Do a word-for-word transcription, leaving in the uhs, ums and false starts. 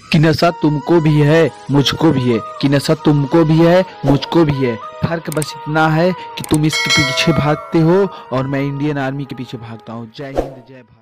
कि नशा तुमको भी है मुझको भी है, कि नशा तुमको भी है मुझको भी है। फर्क बस इतना है कि तुम इसके पीछे भागते हो और मैं इंडियन आर्मी के पीछे भागता हूँ। जय हिंद जय भारत।